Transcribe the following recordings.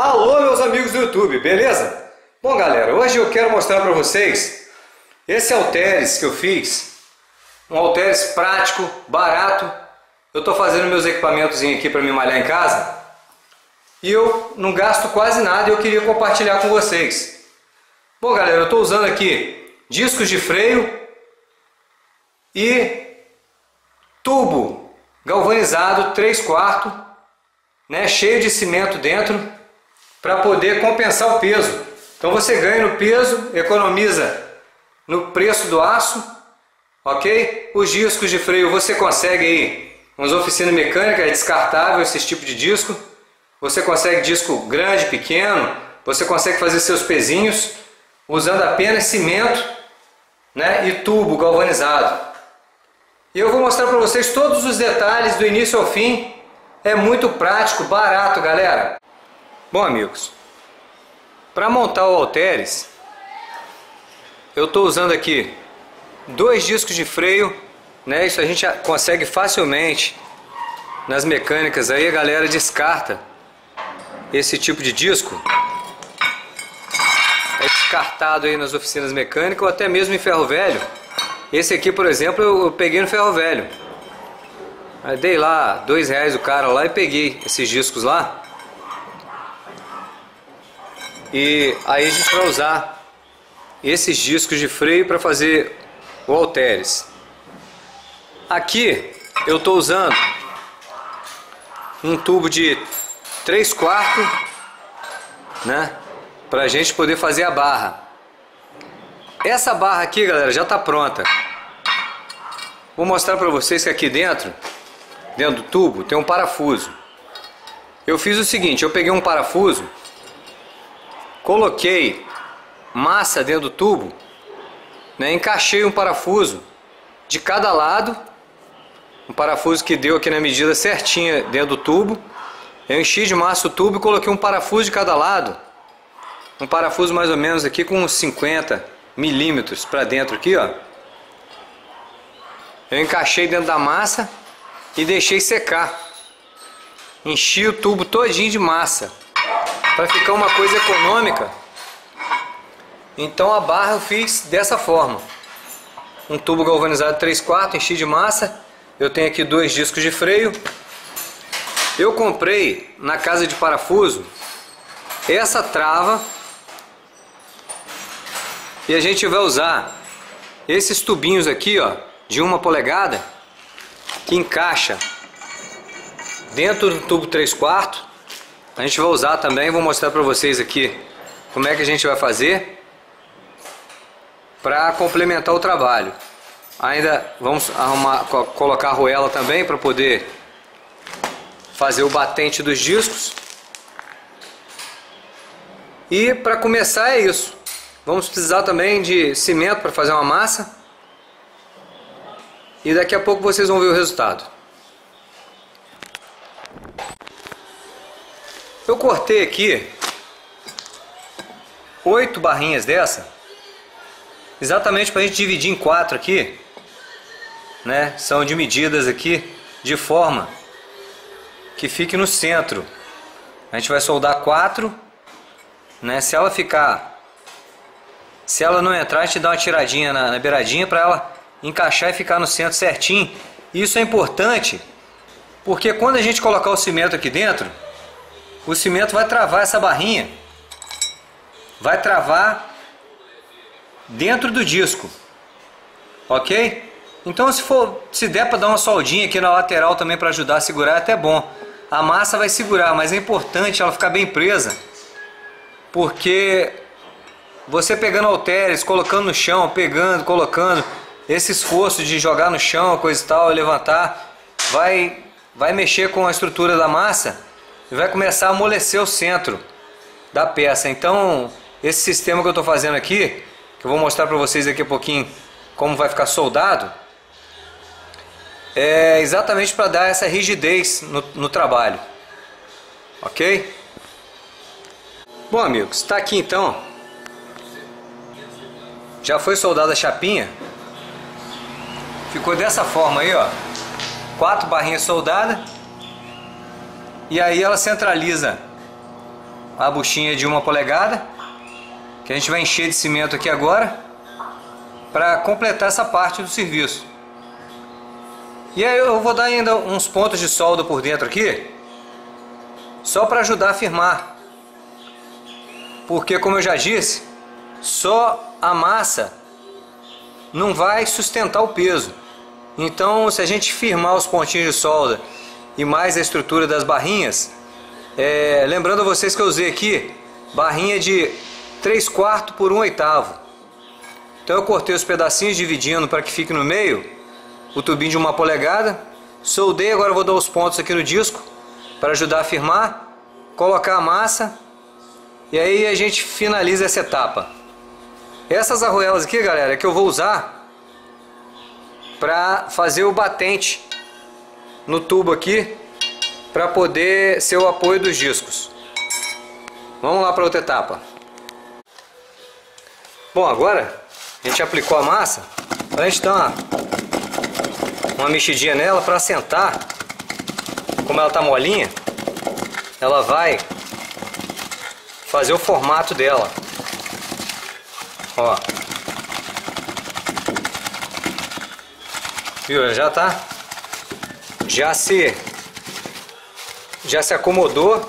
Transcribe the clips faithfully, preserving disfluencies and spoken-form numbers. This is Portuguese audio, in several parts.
Alô, meus amigos do YouTube, beleza? Bom, galera, hoje eu quero mostrar para vocês esse halteres que eu fiz. Um halteres prático, barato. Eu estou fazendo meus equipamentos aqui para me malhar em casa e eu não gasto quase nada e eu queria compartilhar com vocês. Bom, galera, eu estou usando aqui discos de freio e tubo galvanizado três quartos, né, cheio de cimento dentro, para poder compensar o peso. Então você ganha no peso, economiza no preço do aço, ok? Os discos de freio você consegue aí, umas oficinas mecânicas, é descartável esse tipo de disco. Você consegue disco grande, pequeno, você consegue fazer seus pezinhos usando apenas cimento, né, e tubo galvanizado. E eu vou mostrar para vocês todos os detalhes do início ao fim. É muito prático, barato, galera. Bom, amigos, para montar o halteres, eu estou usando aqui dois discos de freio, né? Isso a gente consegue facilmente nas mecânicas. Aí a galera descarta esse tipo de disco. É descartado aí nas oficinas mecânicas ou até mesmo em ferro velho. Esse aqui, por exemplo, eu peguei no ferro velho. Aí dei lá dois reais o cara lá e peguei esses discos lá. E aí a gente vai usar esses discos de freio para fazer o halteres. Aqui eu estou usando um tubo de três quartos, né, para a gente poder fazer a barra. Essa barra aqui, galera, já está pronta. Vou mostrar para vocês que aqui dentro, dentro do tubo, tem um parafuso. Eu fiz o seguinte, eu peguei um parafuso, coloquei massa dentro do tubo, né, encaixei um parafuso de cada lado, um parafuso que deu aqui na medida certinha dentro do tubo. Eu enchi de massa o tubo e coloquei um parafuso de cada lado, um parafuso mais ou menos aqui com uns cinquenta milímetros para dentro aqui, ó. Eu encaixei dentro da massa e deixei secar. Enchi o tubo todinho de massa para ficar uma coisa econômica. Então a barra eu fiz dessa forma. Um tubo galvanizado três quartos, enchi de massa. Eu tenho aqui dois discos de freio. Eu comprei na casa de parafuso essa trava. E a gente vai usar esses tubinhos aqui, ó, de uma polegada, que encaixa dentro do tubo três quartos. A gente vai usar também, vou mostrar para vocês aqui como é que a gente vai fazer para complementar o trabalho. Ainda vamos arrumar, colocar a arruela também para poder fazer o batente dos discos. E para começar é isso. Vamos precisar também de cimento para fazer uma massa. E daqui a pouco vocês vão ver o resultado. Eu cortei aqui oito barrinhas dessa, exatamente para a gente dividir em quatro aqui, né? São de medidas aqui de forma que fique no centro. A gente vai soldar quatro, né? Se ela ficar, se ela não entrar, a gente dá uma tiradinha na, na beiradinha para ela encaixar e ficar no centro certinho. Isso é importante porque quando a gente colocar o cimento aqui dentro, o cimento vai travar essa barrinha, vai travar dentro do disco, ok? Então se for, se der para dar uma soldinha aqui na lateral também para ajudar a segurar, é até bom. A massa vai segurar, mas é importante ela ficar bem presa, porque você pegando halteres, colocando no chão, pegando, colocando, esse esforço de jogar no chão, coisa e tal, levantar, vai, vai mexer com a estrutura da massa e vai começar a amolecer o centro da peça. Então esse sistema que eu estou fazendo aqui, que eu vou mostrar para vocês daqui a pouquinho como vai ficar soldado, é exatamente para dar essa rigidez no, no trabalho, ok? Bom, amigos, está aqui então, já foi soldada a chapinha, ficou dessa forma aí, ó, quatro barrinhas soldadas, e aí ela centraliza a buchinha de uma polegada, que a gente vai encher de cimento aqui agora, para completar essa parte do serviço. E aí eu vou dar ainda uns pontos de solda por dentro aqui, só para ajudar a firmar. Porque, como eu já disse, só a massa não vai sustentar o peso. Então, se a gente firmar os pontinhos de solda e mais a estrutura das barrinhas, é, lembrando a vocês que eu usei aqui barrinha de três quartos por um oitavo. Então eu cortei os pedacinhos dividindo para que fique no meio o tubinho de uma polegada, soldei. Agora eu vou dar os pontos aqui no disco para ajudar a firmar, colocar a massa e aí a gente finaliza essa etapa. Essas arruelas aqui, galera, é que eu vou usar para fazer o batente no tubo aqui, para poder ser o apoio dos discos. Vamos lá para outra etapa. Bom, agora a gente aplicou a massa, a gente dá uma, uma mexidinha nela para assentar. Como ela tá molinha, ela vai fazer o formato dela. Ó, viu? Já tá, já se, já se acomodou,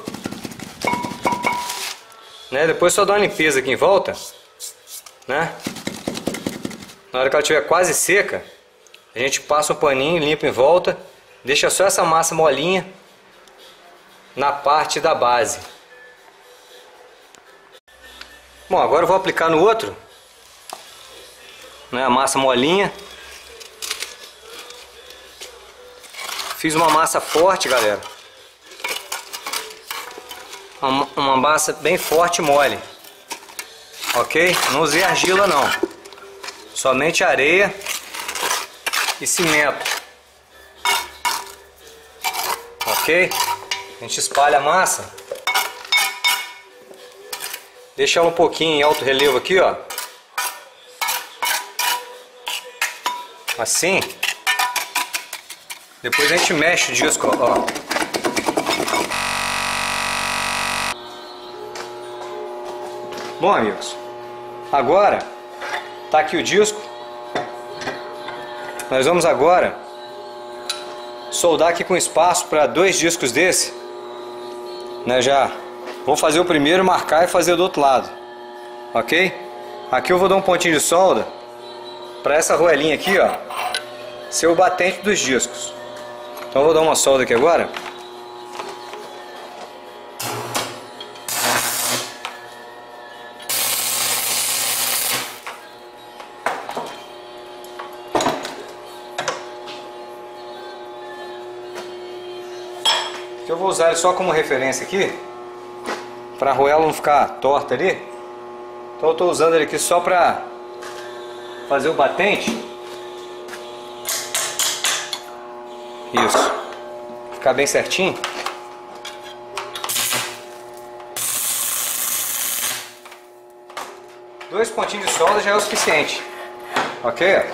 né? Depois só dá uma limpeza aqui em volta, né? Na hora que ela estiver quase seca, a gente passa um paninho, limpa em volta, deixa só essa massa molinha na parte da base. Bom, agora eu vou aplicar no outro, né, a massa molinha. Fiz uma massa forte, galera. Uma, uma massa bem forte e mole. Ok? Não usei argila não. Somente areia e cimento. Ok? A gente espalha a massa. Deixa ela um pouquinho em alto relevo aqui, ó. Assim. Depois a gente mexe o disco, ó. Bom, amigos, agora tá aqui o disco. Nós vamos agora soldar aqui com espaço para dois discos desse, né? Já vou fazer o primeiro, marcar e fazer do outro lado, ok? Aqui eu vou dar um pontinho de solda para essa roelinha aqui, ó, ser o batente dos discos. Então eu vou dar uma solda aqui agora. Eu vou usar ele só como referência aqui, para a arruela não ficar torta ali. Então eu estou usando ele aqui só para fazer o batente. Isso, ficar bem certinho. Dois pontinhos de solda já é o suficiente, ok?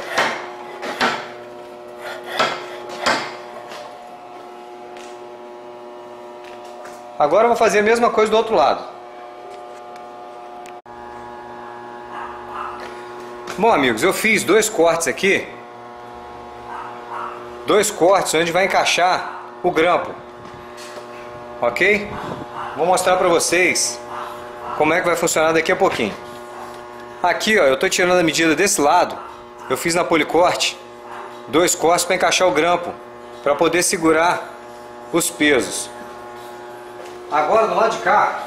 Agora eu vou fazer a mesma coisa do outro lado. Bom, amigos, eu fiz dois cortes aqui. Dois cortes onde vai encaixar o grampo. Ok? Vou mostrar para vocês como é que vai funcionar daqui a pouquinho. Aqui, ó, eu estou tirando a medida desse lado. Eu fiz na policorte dois cortes para encaixar o grampo, para poder segurar os pesos. Agora do lado de cá,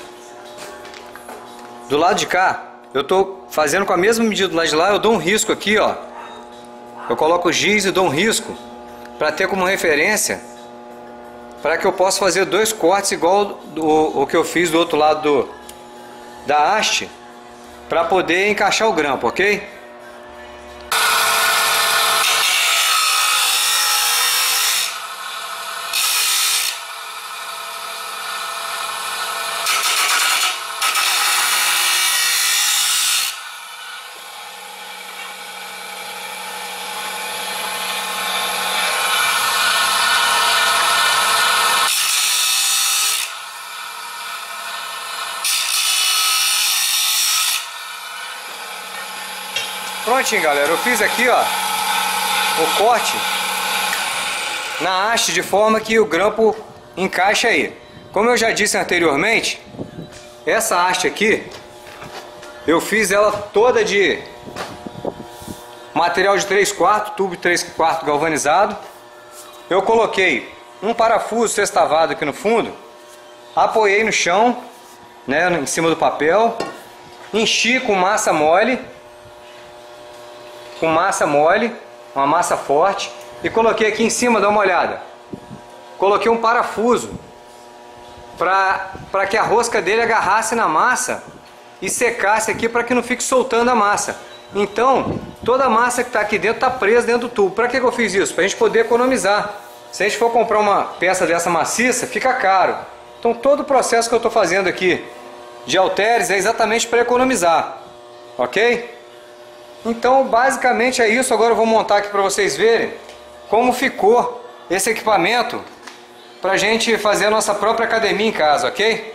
do lado de cá, eu estou fazendo com a mesma medida do lado de lá. Eu dou um risco aqui, ó. Eu coloco o giz e dou um risco para ter como referência, para que eu possa fazer dois cortes igual do, o que eu fiz do outro lado do, da haste, para poder encaixar o grampo, ok? prontinho, galera. Eu fiz aqui, ó, o corte na haste de forma que o grampo encaixa aí. Como eu já disse anteriormente, essa haste aqui eu fiz ela toda de material de três quartos, tubo de três quartos galvanizado. Eu coloquei um parafuso sextavado aqui no fundo, apoiei no chão, né, em cima do papel, enchi com massa mole, com massa mole, uma massa forte, e coloquei aqui em cima, dá uma olhada, coloquei um parafuso para para que a rosca dele agarrasse na massa e secasse aqui, para que não fique soltando a massa. Então toda a massa que está aqui dentro está presa dentro do tubo. Para que que eu fiz isso? Para a gente poder economizar. Se a gente for comprar uma peça dessa maciça, fica caro. Então todo o processo que eu estou fazendo aqui de halteres é exatamente para economizar, ok? Então basicamente é isso. Agora eu vou montar aqui para vocês verem como ficou esse equipamento para a gente fazer a nossa própria academia em casa, ok?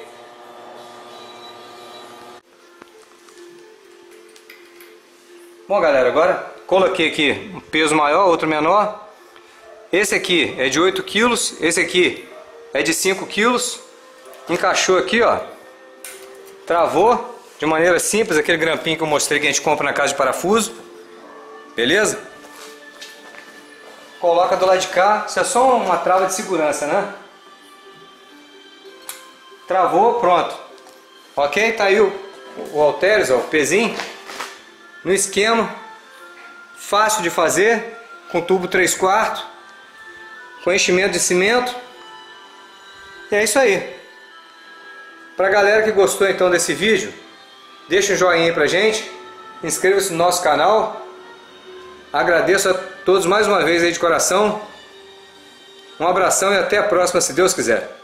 Bom, galera, agora coloquei aqui um peso maior, outro menor. Esse aqui é de oito quilos, esse aqui é de cinco quilos. Encaixou aqui, ó, travou de maneira simples, aquele grampinho que eu mostrei que a gente compra na casa de parafuso, beleza? Coloca do lado de cá, isso é só uma trava de segurança, né? Travou, pronto. Ok? Tá aí o, o halteres, ó, o pezinho, no esquema, fácil de fazer, com tubo três quartos, com enchimento de cimento. E é isso aí. Pra galera que gostou então desse vídeo, deixa um joinha aí pra gente, inscreva-se no nosso canal. Agradeço a todos mais uma vez aí de coração. Um abração e até a próxima, se Deus quiser.